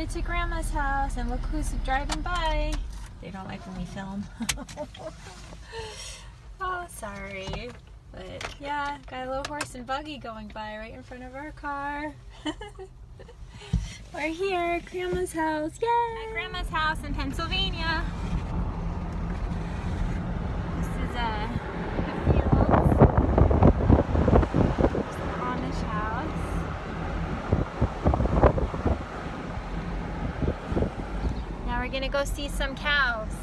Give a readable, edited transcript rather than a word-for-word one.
it to Grandma's house, and look who's driving by. They don't like when we film. Oh, sorry. But yeah, got a little horse and buggy going by right in front of our car. We're here at Grandma's house. Yay! At Grandma's house in Pennsylvania. This is the fields. There's the Amish house. Now we're gonna go see some cows.